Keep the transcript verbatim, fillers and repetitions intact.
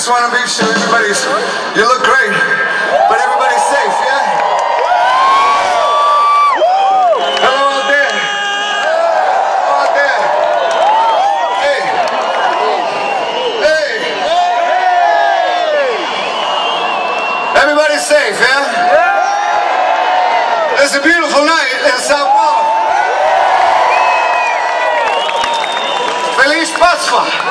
just want to make sure everybody's, you look great, but everybody's safe, yeah? Hello out there. Hello out there. Hey. Hey. Everybody's safe, yeah? It's a beautiful night in Sao Paulo. Feliz Pascua.